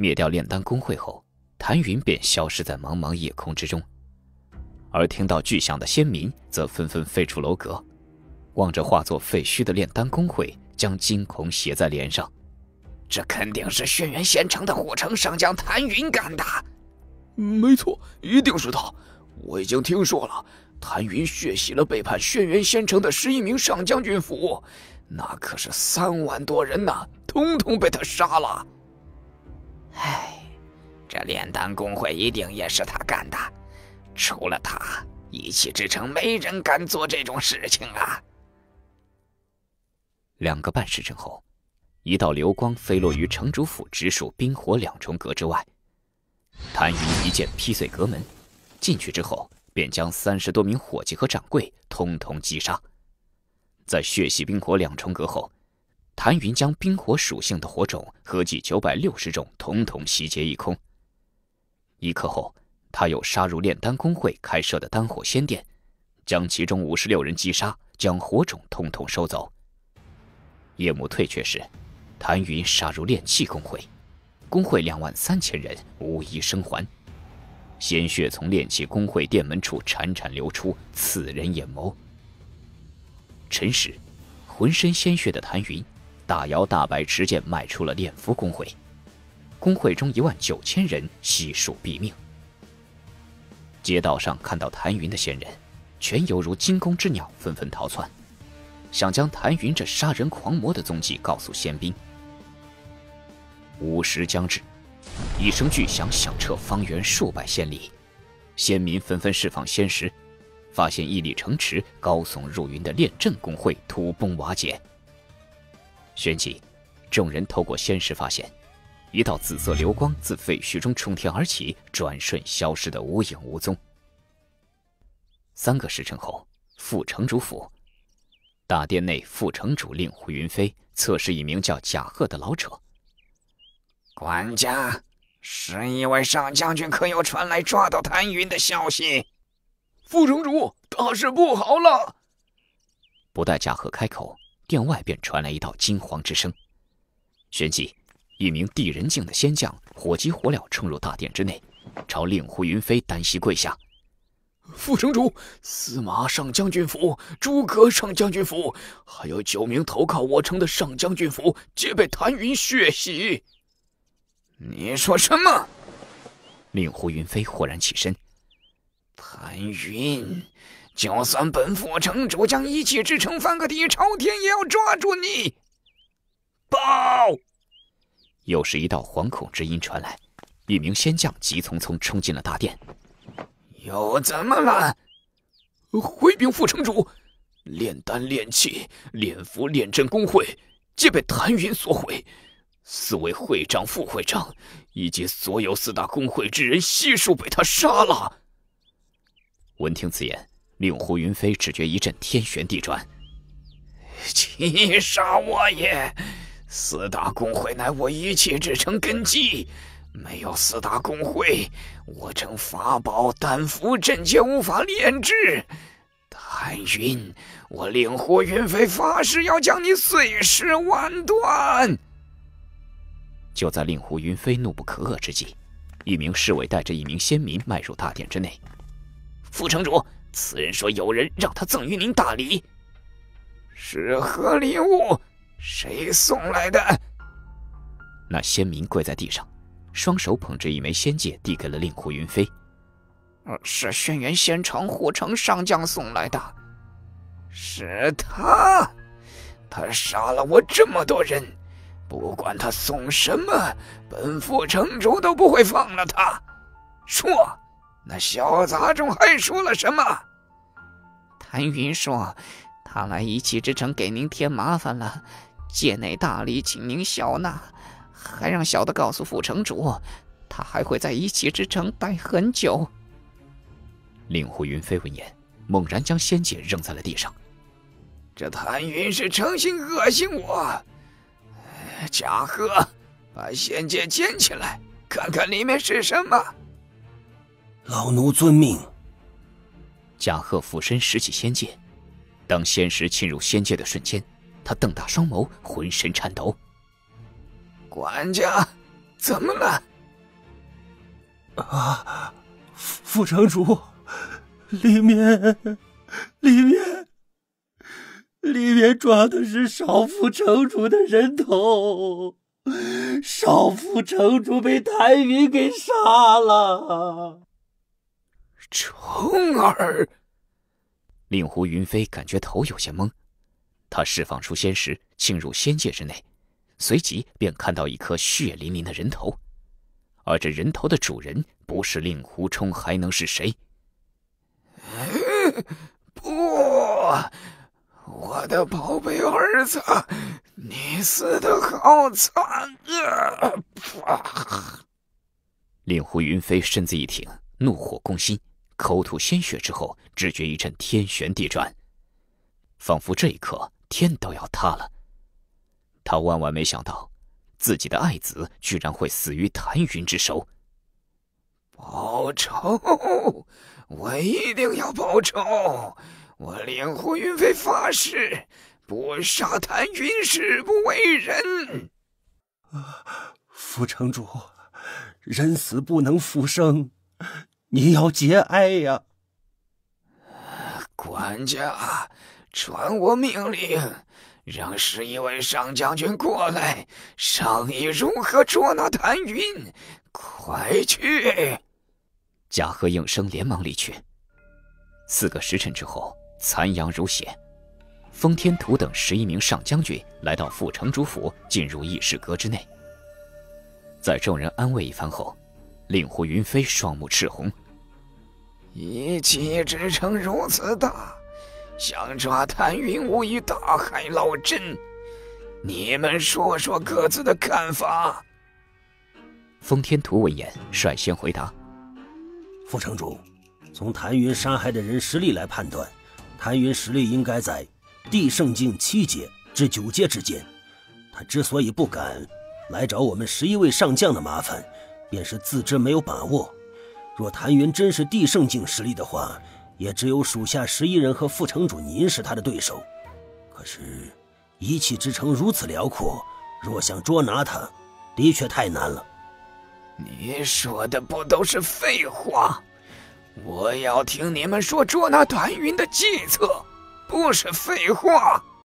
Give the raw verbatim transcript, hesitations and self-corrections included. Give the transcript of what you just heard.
灭掉炼丹公会后，谭云便消失在茫茫夜空之中。而听到巨响的仙民则纷纷飞出楼阁，望着化作废墟的炼丹公会，将惊恐写在脸上。 这肯定是轩辕县城的护城上将谭云干的。 没错，一定是他。我已经听说了，谭云血洗了背叛轩辕县城的十一名上将军府，那可是三万多人呐，统统被他杀了。 唉，这炼丹公会一定也是他干的，除了他，一气之城没人敢做这种事情啊。 两个半时辰后，一道流光飞落于城主府直属冰火两重阁之外。谭云一剑劈碎阁门，进去之后便将三十多名伙计和掌柜统统击杀。在血洗冰火两重阁后，谭云将冰火属性的火种合计九百六十种统统洗劫一空。一刻后，他又杀入炼丹公会开设的丹火仙殿，将其中五十六人击杀，将火种统统收走。夜幕退却时，谭云杀入炼气公会，公会两万三千人无一生还，鲜血从炼气公会殿门处潺潺流出，刺人眼眸。辰时，浑身鲜血的谭云大摇大摆持剑迈出了炼符公会，公会中一万九千人悉数毙命。街道上看到谭云的仙人，全犹如惊弓之鸟，纷纷逃窜，想将谭云这杀人狂魔的踪迹告诉仙兵。午时将至，一声巨响响彻方圆数百千里，仙民纷纷释放仙石，发现屹立城池、高耸入云的炼阵公会土崩瓦解。旋即，众人透过仙石发现，一道紫色流光自废墟中冲天而起，转瞬消失得无影无踪。三个时辰后，副城主府大殿内，副城主令狐云飞测试一名叫贾贺的老者。 管家，十一位上将军可有传来抓到谭云的消息？ 副城主，大事不好了！ 不待贾贺开口，殿外便传来一道惊惶之声。旋即，一名地人境的仙将火急火燎冲入大殿之内，朝令狐云飞单膝跪下。 副城主，司马上将军府、诸葛上将军府，还有九名投靠我城的上将军府，皆被谭云血洗。 你说什么？ 令狐云飞豁然起身。 谭云，就算本副城主将一气之城翻个底朝天，也要抓住你！报！ 又是一道惶恐之音传来，一名仙将急匆匆冲进了大殿。 又怎么了？ 回禀副城主，炼丹、炼气、炼符、炼阵公会皆被谭云所毁，四位会长、副会长以及所有四大公会之人悉数被他杀了。 闻听此言，令狐云飞只觉一阵天旋地转。 七杀我也！四大公会乃我一气之城根基，没有四大公会，我城法宝、丹符、阵皆无法炼制。谭云，我令狐云飞发誓要将你碎尸万段！ 就在令狐云飞怒不可遏之际，一名侍卫带着一名仙民迈入大殿之内。 副城主，此人说有人让他赠予您大礼。是何礼物？谁送来的？ 那仙民跪在地上，双手捧着一枚仙戒，递给了令狐云飞。 是轩辕县城护城上将送来的。是他，他杀了我这么多人，不管他送什么，本副城主都不会放了他。说，那小杂种还说了什么？谭云说，他来一气之城给您添麻烦了，借内大礼，请您笑纳，还让小的告诉副城主，他还会在一气之城待很久。 令狐云飞闻言，猛然将仙戒扔在了地上。 这谭云是诚心恶心我。贾贺，把仙戒捡起来，看看里面是什么。 老奴遵命。 贾贺俯身拾起仙戒，当仙石侵入仙戒的瞬间，他瞪大双眸，浑身颤抖。 管家，怎么了？ 啊，副城主，里面，里面，里面装的是少副城主的人头，少副城主被谭云给杀了。 虫儿， 令狐云飞感觉头有些懵，他释放出仙石，侵入仙界之内，随即便看到一颗血淋淋的人头，而这人头的主人不是令狐冲还能是谁？ 不，我的宝贝儿子，你死得好惨啊！ 令狐云飞身子一挺，怒火攻心，口吐鲜血之后，只觉一阵天旋地转，仿佛这一刻天都要塌了。他万万没想到，自己的爱子居然会死于谭云之手。 报仇！我一定要报仇！我令狐云飞发誓，不杀谭云，誓不为人。 副城主，人死不能复生，你要节哀呀！ 管家，传我命令，让十一位上将军过来，商议如何捉拿谭云。快去！ 贾贺应声连忙离去。四个时辰之后，残阳如血，封天图等十一名上将军来到副城主府，进入议事阁之内。在众人安慰一番后，令狐云飞双目赤红。 一气之城如此大，想抓谭云无异大海捞针。你们说说各自的看法。 封天图闻言率先回答： 副城主，从谭云杀害的人实力来判断，谭云实力应该在地圣境七阶至九阶之间。他之所以不敢来找我们十一位上将的麻烦，便是自知没有把握。若谭云真是地圣境实力的话，也只有属下十一人和副城主您是他的对手。可是一气之城如此辽阔，若想捉拿他，的确太难了。 你说的不都是废话？我要听你们说捉拿谭云的计策，不是废话。